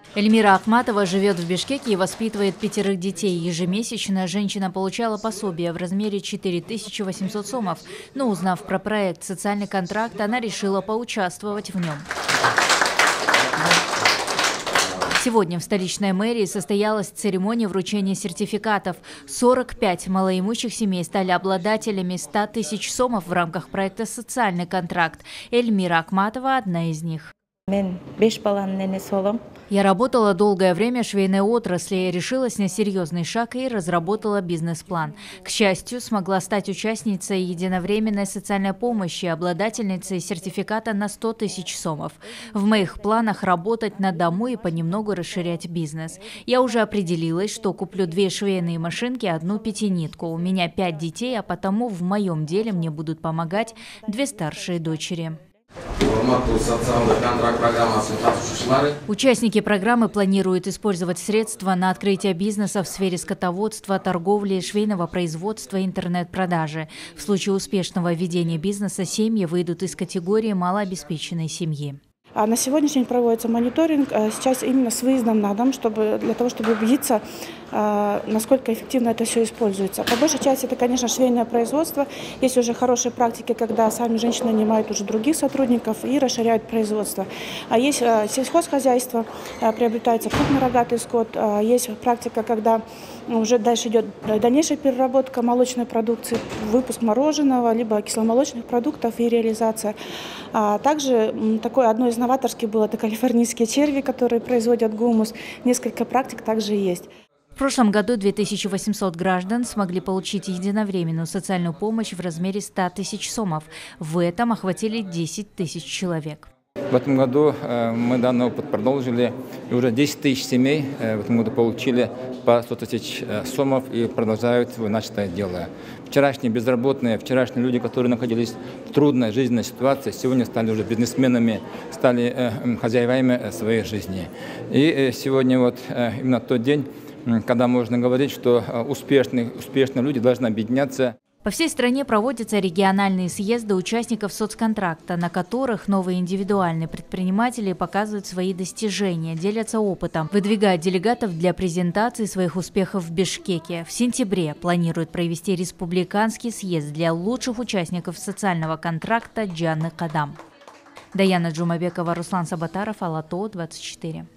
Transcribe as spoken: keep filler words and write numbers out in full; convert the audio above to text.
Эльмира Ахматова живет в Бишкеке и воспитывает пятерых детей. Ежемесячно женщина получала пособие в размере четыре тысячи восемьсот сомов. Но узнав про проект «Социальный контракт», она решила поучаствовать в нем. Сегодня в столичной мэрии состоялась церемония вручения сертификатов. сорок пять малоимущих семей стали обладателями ста тысяч сомов в рамках проекта «Социальный контракт». Эльмира Ахматова – одна из них. Я работала долгое время в швейной отрасли, решилась на серьезный шаг и разработала бизнес-план. К счастью, смогла стать участницей единовременной социальной помощи, обладательницей сертификата на сто тысяч сомов. В моих планах работать на дому и понемногу расширять бизнес. Я уже определилась, что куплю две швейные машинки, одну пятинитку. У меня пять детей, а потому в моем деле мне будут помогать две старшие дочери. Участники программы планируют использовать средства на открытие бизнеса в сфере скотоводства, торговли, швейного производства и интернет-продажи. В случае успешного ведения бизнеса семьи выйдут из категории малообеспеченной семьи. На сегодняшний день проводится мониторинг сейчас именно с выездом на дом, чтобы, для того, чтобы убедиться, насколько эффективно это все используется. По большей части это, конечно, швейное производство. Есть уже хорошие практики, когда сами женщины нанимают уже других сотрудников и расширяют производство. А есть сельхозхозяйство, приобретается крупнорогатый скот. Есть практика, когда уже дальше идет дальнейшая переработка молочной продукции, выпуск мороженого, либо кисломолочных продуктов и реализация. А также такое одно из новаторских было, это калифорнийские черви, которые производят гумус. Несколько практик также есть. В прошлом году две тысячи восемьсот граждан смогли получить единовременную социальную помощь в размере ста тысяч сомов. В этом охватили десять тысяч человек. В этом году мы данный опыт продолжили, и уже десять тысяч семей в этом году получили по сто тысяч сомов и продолжают начатое дело. Вчерашние безработные, вчерашние люди, которые находились в трудной жизненной ситуации, сегодня стали уже бизнесменами, стали хозяевами своей жизни. И сегодня вот именно тот день, когда можно говорить, что успешные, успешные люди должны объединяться. По всей стране проводятся региональные съезды участников соцконтракта, на которых новые индивидуальные предприниматели показывают свои достижения, делятся опытом, выдвигают делегатов для презентации своих успехов в Бишкеке. В сентябре планируют провести республиканский съезд для лучших участников социального контракта «Джанны Кадам». Даяна Джумабекова, Руслан Сабатаров, Ала То, двадцать четыре.